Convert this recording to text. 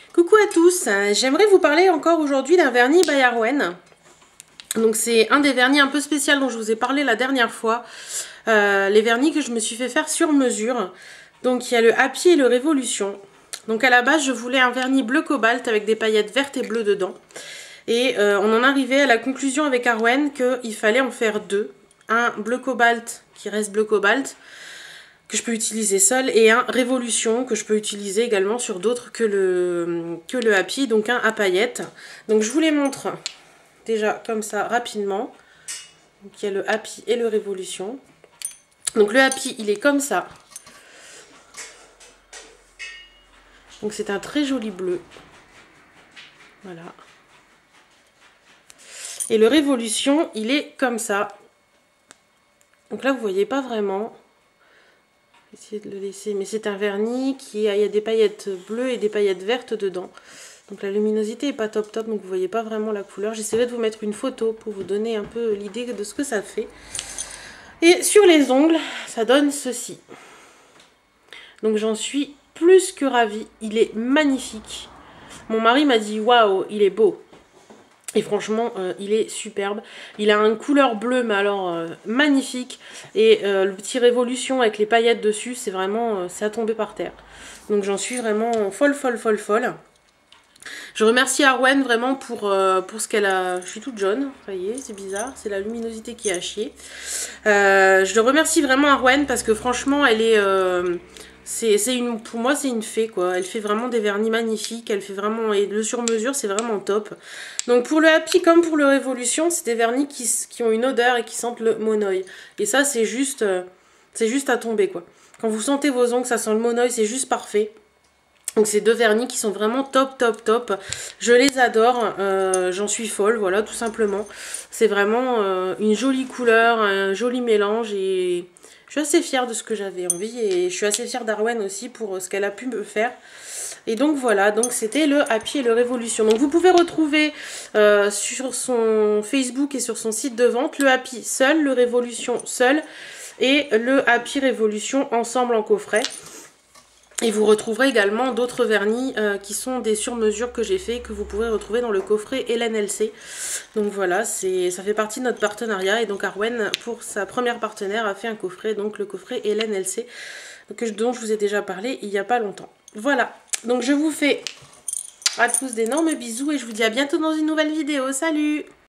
Coucou à tous, j'aimerais vous parler encore aujourd'hui d'un vernis by Arwen. Donc c'est un des vernis un peu spécial dont je vous ai parlé la dernière fois. Les vernis que je me suis fait faire sur mesure. Donc il y a le Happy et le Révolution. Donc à la base je voulais un vernis bleu cobalt avec des paillettes vertes et bleues dedans. Et on en arrivait à la conclusion avec Arwen qu'il fallait en faire deux. Un bleu cobalt qui reste bleu cobalt, que je peux utiliser seul, et un Révolution que je peux utiliser également sur d'autres que le Happy, donc un à paillettes. Donc je vous les montre déjà comme ça rapidement. Donc il y a le Happy et le Révolution. Donc le Happy il est comme ça. Donc c'est un très joli bleu. Voilà. Et le Révolution il est comme ça. Donc là vous voyez pas vraiment. Essayer de le laisser, mais c'est un vernis il y a des paillettes bleues et des paillettes vertes dedans. Donc la luminosité est pas top top, donc vous voyez pas vraiment la couleur. J'essaierai de vous mettre une photo pour vous donner un peu l'idée de ce que ça fait. Et sur les ongles, ça donne ceci. Donc j'en suis plus que ravie. Il est magnifique. Mon mari m'a dit waouh, il est beau. Et franchement, il est superbe. Il a une couleur bleue, mais alors magnifique. Et le petit Révolution avec les paillettes dessus, c'est vraiment, c'est à tomber par terre. Donc j'en suis vraiment folle. Je remercie Arwen vraiment pour ce qu'elle a... Je suis toute jaune, vous voyez, c'est bizarre. C'est la luminosité qui a chié. Je le remercie vraiment Arwen parce que franchement, elle est... pour moi c'est une fée quoi, elle fait vraiment des vernis magnifiques, elle fait vraiment, et le sur mesure c'est vraiment top. Donc pour le Happy comme pour le Révolution, c'est des vernis qui ont une odeur et qui sentent le monoï. Et ça c'est juste à tomber quoi. Quand vous sentez vos ongles, ça sent le monoï, c'est juste parfait. Donc c'est deux vernis qui sont vraiment top. Je les adore, j'en suis folle, voilà tout simplement. C'est vraiment une jolie couleur, un joli mélange et... Je suis assez fière de ce que j'avais envie et je suis assez fière d'Arwen aussi pour ce qu'elle a pu me faire. Et donc voilà, donc c'était le Happy et le Révolution. Donc vous pouvez retrouver sur son Facebook et sur son site de vente le Happy seul, le Révolution seul et le Happy Révolution ensemble en coffret. Et vous retrouverez également d'autres vernis qui sont des sur-mesures que j'ai fait, que vous pourrez retrouver dans le coffret LNLC. Donc voilà, ça fait partie de notre partenariat. Et donc Arwen, pour sa première partenaire, a fait un coffret, donc le coffret LNLC, dont je vous ai déjà parlé il n'y a pas longtemps. Voilà, donc je vous fais à tous d'énormes bisous et je vous dis à bientôt dans une nouvelle vidéo. Salut!